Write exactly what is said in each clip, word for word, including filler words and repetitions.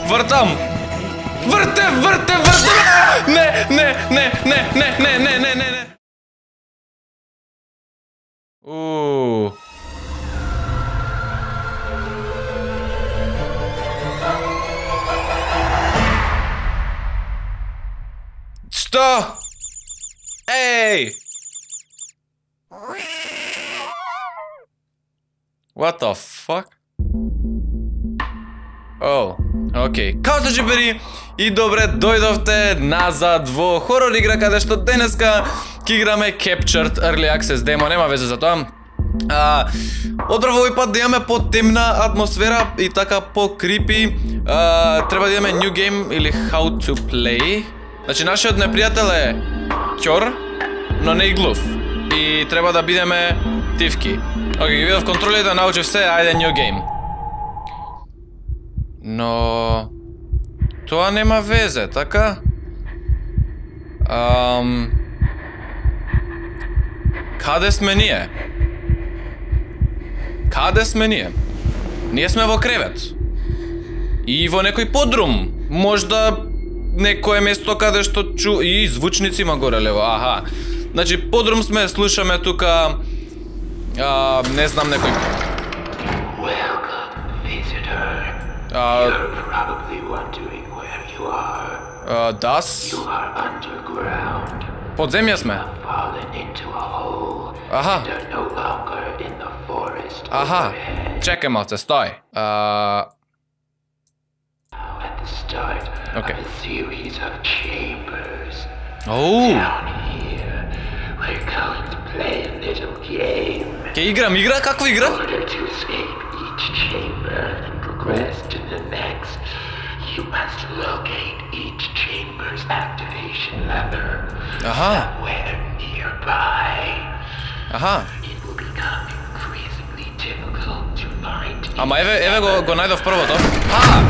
Въртам! Върте, върте, върте! Не, не, не, не, не, не, не, не, не, не. Ууу. Що? Ей! What the fuck? О, окей. Као сте, джипери? И добре дојдовте назад во хорор игра, каде што денеска ќе играме Captured Early Access Demo, нема везе за тоа. А, одбрав овој пат да имаме по-темна атмосфера и така по-крипи. А, треба да имаме New Game или How to Play. Значи, нашиот непријател е Кјор, но не и глув. И треба да бидеме тивки. Окей, ги видов контролите, да научив се, ајде New Game. Но... тоа нема везе, така? Ам... Каде сме ние? Каде сме ние? Ние сме во кревет. И во некој подрум. Можда некое место каде што чу... И звучници има горе лево, аха. Значи, подрум сме, слушаме тука... А, не знам некој... Uh, You're probably wondering where you are. Uh, das? You are underground. Подземја сме. Fallen into a hole. Аха. And are no longer in the forest. Аха. Чекај малце, стој. Uh... At the start okay. of a series of chambers. Oh. Down here, we're going to play a little game. Ке играм, игра? Каква игра? In order to escape each chamber and progress to the next, you must locate each chamber's activation lever somewhere nearby. Аха. It will become increasingly difficult to find. Ама еве еве го го најдов првото. А!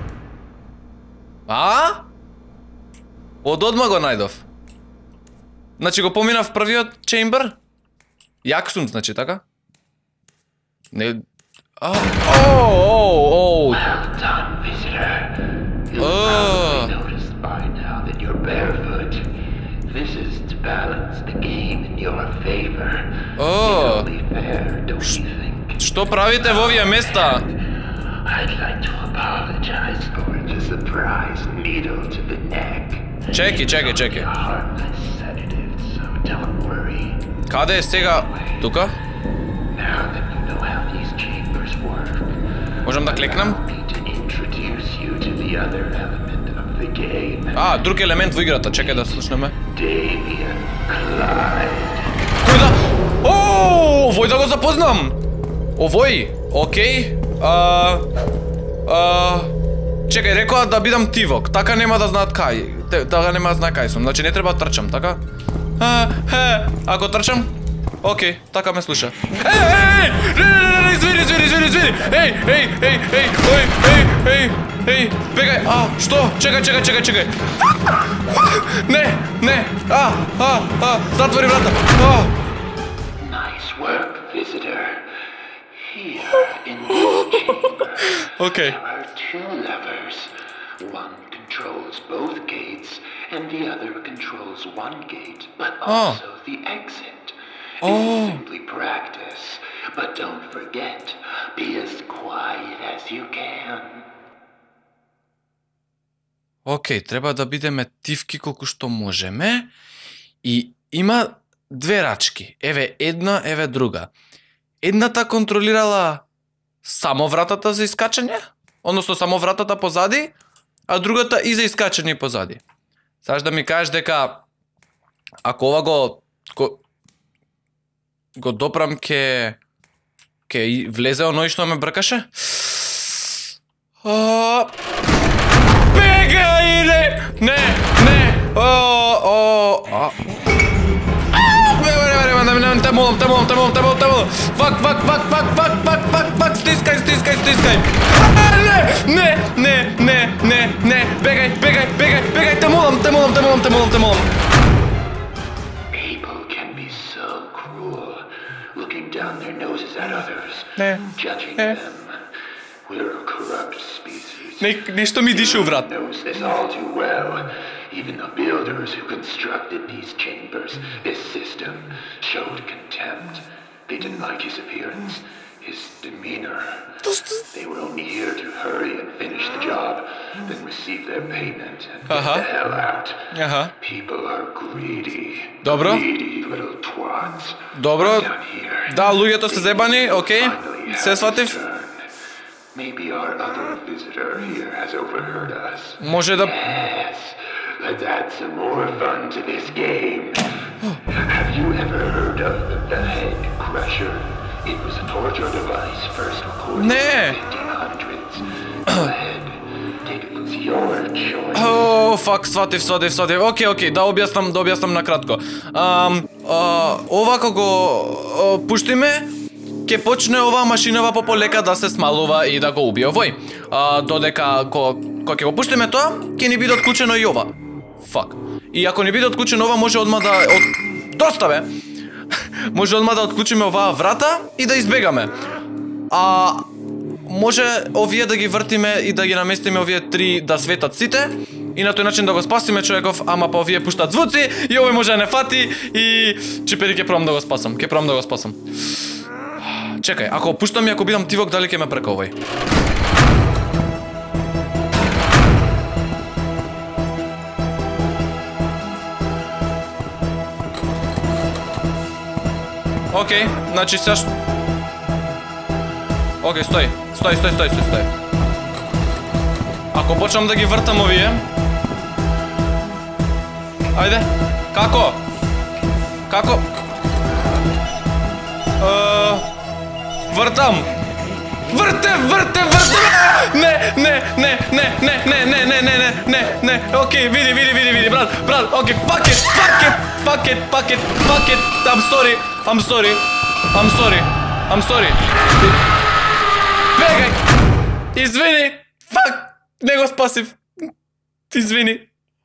А? Од одма го најдов. Значи го поминав првиот чембер? Јак сум, значи, така? Не... Oh, oh, oh. Well done, visitor. You'll probably noticed by now that you're barefoot. This is to balance the game in your favor. Oh. Only fair, don't you think? Што правите во овие места? I'd like to apologize for the surprise needle to the neck. Чеки, чеки, чеки. Harmless sedative, so don't worry. Каде е сега? Тука? Now that you know how these chambers work, можам да клекнам? А, друг елемент во играта, чекај да слушнеме. Кој да? О, овој да го запознам. Овој, окей. А, а, чекај, рекоа да бидам тивок. Така нема да знаат кај. Така нема да знаат кај сум. Значи не треба да трчам, така? А, е, ако трчам? Окей, така ме слуша. Ей, ей, ей, извини, извини, извини, извини. Ей, ей, ей, ей, ой, ей, ей, ей, бегај. А, што? Чекај, чекај, чекај, чекај. Не, не. А, а, а, затвори врата. А. Nice work, visitor. Here in this chamber. Okay. There are two levers. One controls both gates and the other controls one gate, but also oh. the exit. Oh. Simply practice, but don't forget, be as quiet as you can. Окей, okay, треба да бидеме тивки колку што можеме. И има две рачки. Еве една, еве друга. Едната контролирала само вратата за искачање, односно само вратата позади, а другата и за искачање позади. Саш да ми кажеш дека ако ова го го допрам ке ке влезе оној што ме бркаше? А... Бегај, не! Не, не! О, о, а... Те молам, те молам, те молам, те молам, те молам! Фак, фак, фак, фак, фак, фак, фак, фак, стискај, стискај, стискај! Не, не, не, не, не, бегај, бегај, бегај, бегај, те молам, те молам, те молам, те молам, те молам! Down their noses at others, judging them. We're a corrupt species, Не, нещо ми дише у врат. Even the builders who constructed these chambers, this system, showed contempt. They didn't like his appearance, his demeanor. They were only here to hurry and finish the job, then receive their payment and get uh-huh. the hell out. Uh-huh. People are greedy. Dobro. Greedy little twats. Dobro. Да, луѓето се зебани, окей. Се сватив. Maybe our other visitor here has overheard us. Може да... Yes. Let's add some more fun to this game. Have you ever heard of the Head Crusher? It was a torture device first recorded Не. in the fifteen hundreds. Go ahead. Take it was your choice. О, фак, сватив, сватив, сватив. Окей, окей, да објаснам, да објаснам накратко. Ам, а, ова кога го пуштиме, ќе почне оваа машинава пополека да се смалува и да го убие овој. А, додека кога ќе го пуштиме тоа, ќе ни биде отклучено и ова. Фак. И ако не биде отклучено ова, може одма да... От... Доста бе! Може одма да отклучиме оваа врата и да избегаме. А... Може овие да ги вртиме и да ги наместиме овие три да светат сите и на тој начин да го спасиме човеков, ама па овие пуштат звуци и овој може да не фати и... Чипери, ќе пробам да го спасам, ќе пробам да го спасам. Чекај, ако пуштам и ако бидам тивок, дали ќе ме прека овој? Окей, значи сега... Окей, стој, стој, стој, стој, стој, стој. Ако почнам да ги вртам овие... Ајде, како? Како? Uh, вртам! Врте, врте, врте! Не, не, не, не, не, не, не, не, не, не, не, не, окей, види, види, види, види, брат, брат, окей, fuck it, fuck it, fuck it, fuck it, fuck it, I'm sorry, I'm sorry, I'm sorry, I'm sorry. Бегай! Извини! Фак! Не го спасив! Извини!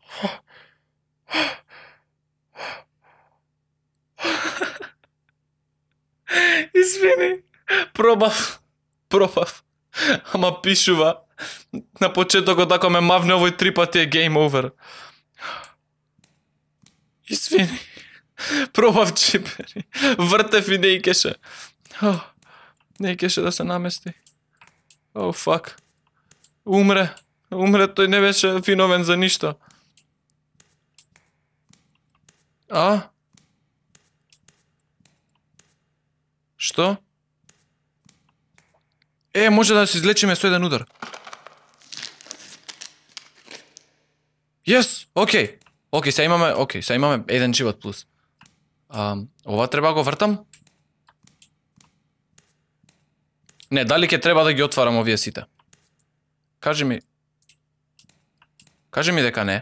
Извини! Пробав! Пробав! Ама пишува! На почетокот ако ме мавне овој три пати е game over. Извини! Пробав чипери! Вртев и не икеше. Не икеше да се намести. О, фак. Умре. Умре, тој не беше виновен за ништо. А? Што? Е, може да се излечиме со еден удар. Јес, окей. Окей, сега имаме, окей, сега имаме еден живот плюс. А, ова треба го вртам? Не, дали ќе треба да ги отварам овие сите? Кажи ми... Кажи ми дека не.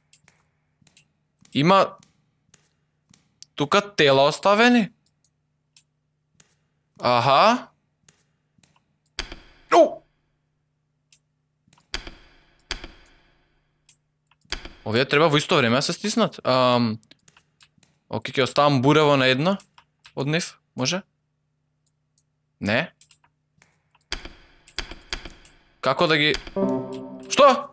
Има... Тука тела оставени? Аха. О! Овие треба во исто време да се стиснат. Ам... Окей, ќе оставам бурево на едно од нив, може? Не? Како да ги... Што?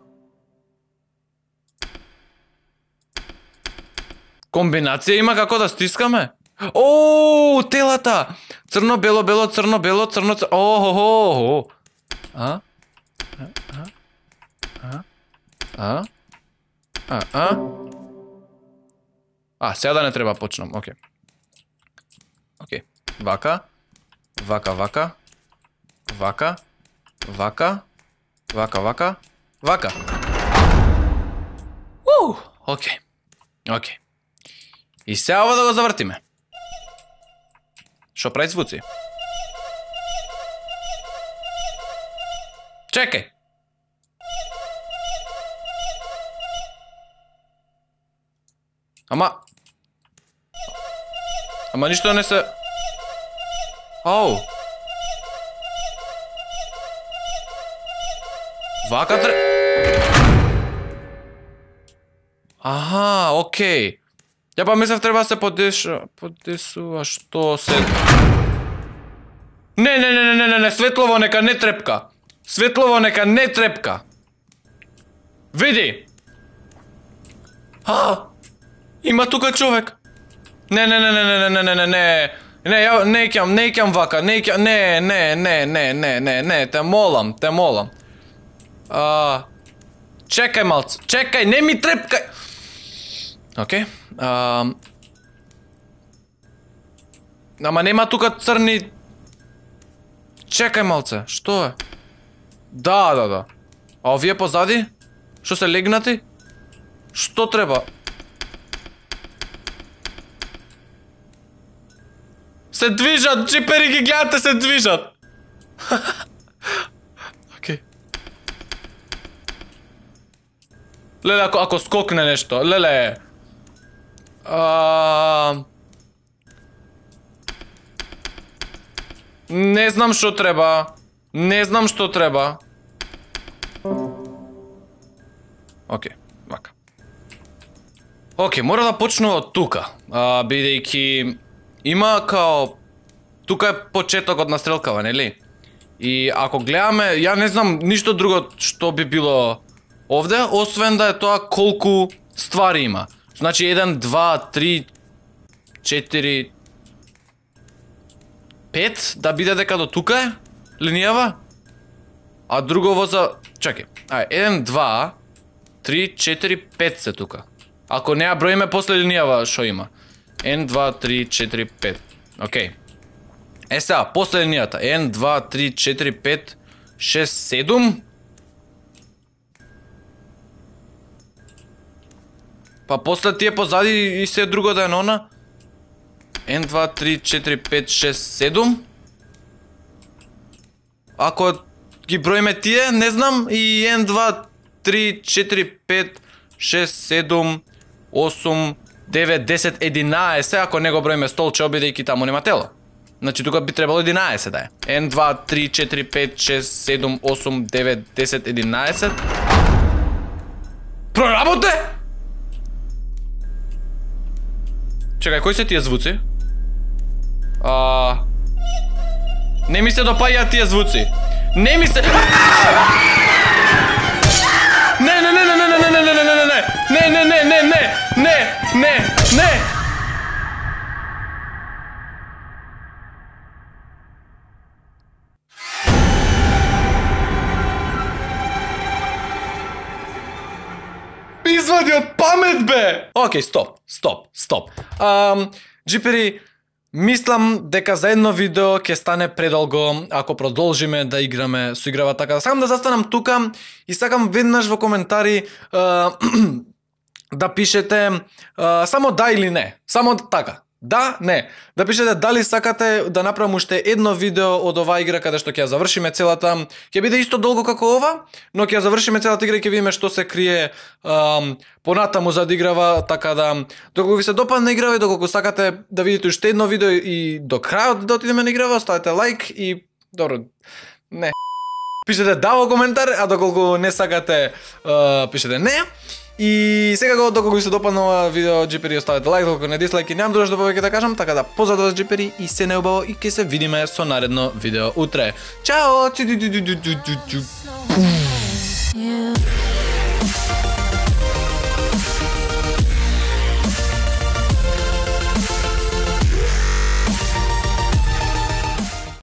Комбинација има како да стискаме? Ооо, телата! Црно, бело, бело, црно, бело, црно, црно... Охо-хо-хо! А? А? А? А? А? А? А, сега да не треба почнам, окей. Окей. Вака. Вака, вака. Вака. Вака. Вака, вака. Вака. Уу, окей. Окей. И сега ова да го завртиме. Шо прави звуци? Чекај. Ама... Ама ништо не се... Ау. Вака тре... Аха, окей. Ја па мислев треба да се подеша... Подесува, што се... Не, не, не, не, не, не, светлово нека не трепка. Светлово нека не трепка. Види! А! Има тука човек! Не, не, не, не, не, не, не, не, не. Не, ја не ќам, не ќам вака, не ќам, не, не, не, не, не, не, не, те молам, те молам. А, чекај малце, чекај, не ми трепкај. Океј. А, ама нема тука црни. Чекај малце, што е? Да, да, да. А овие позади? Што се легнати? Што треба? Се движат, джипери ги гледате, се движат. Океј. Леле, ако, ако скокне нешто, леле. А... Не знам што треба. Не знам што треба. Океј, вака. Океј, мора да почнува од тука, а, бидејќи има као тука е почетокот на стрелкава, нели? И ако гледаме, ја не знам ништо друго што би било овде, освен да е тоа колку ствари има. Значи еден, два, три, четири, пет, да биде дека до тука е линијава. А друго за... Чакай, ај, еден, два, три, четири, пет се тука. Ако не ја броиме после линијава што има. еден, два, три, четири, пет. Океј. Е сега, после линијата. еден, два, три, четири, пет, шест, седум. Па после тие позади и се друго да е нона. еден, два, три, четири, пет, шест, седум. Ако ги броиме тие, не знам, и еден, два, три, четири, пет, шест, седум, осум, девет, десет, единаесет, ако не го броиме столче, бидејќи таму нема тело. Значи тука би требало единаесет да е. еден, два, три, четири, пет, шест, седум, осум, девет, десет, единаесет. Проработе! Чекај, кои се тие звуци? А... Не ми се допаѓаат тие звуци. Не ми се... Не, не, не, не, не, не, не, не, не, не, не, не, не, не, не, не, не, не, не. Извади од памет, бе! Океј, стоп, стоп, стоп. Ам, джипери, мислам дека за едно видео ќе стане предолго ако продолжиме да играме со играва така. Сакам да застанам тука и сакам веднаш во коментари а, да пишете а, само да или не. Само така. Да, не. Да пишете дали сакате да направам уште едно видео од оваа игра каде што ќе ја завршиме целата. Ќе биде исто долго како ова, но ќе ја завршиме целата игра и ќе видиме што се крие ам, понатаму за да играва, така да доколку ви се допадне играва и доколку сакате да видите уште едно видео и до крајот да отидеме на играва, ставете лайк и добро. Не. Пишете да во коментар, а доколку не сакате, а, пишете не. И секако доколку ви се допадна ова видео, джипери, оставете лайк, доколку не дислайк и немам душто повеќе да кажам, така да позаду вас джипери и се неубаво и ќе се видиме со наредно видео утре. Чао!